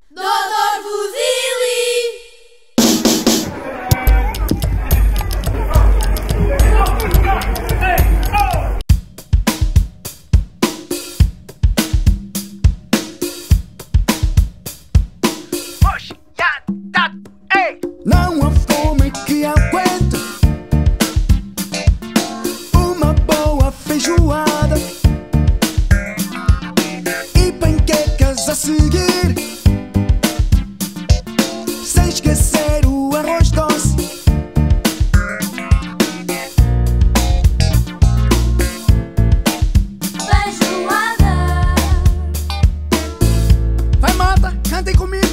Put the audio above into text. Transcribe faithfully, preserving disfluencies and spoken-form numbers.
doutor Fuzili! Não há fome que aguente uma boa feijoada e panquecas a seguir, sem esquecer o arroz doce. Feijoada! Vai, malta, cantem comigo.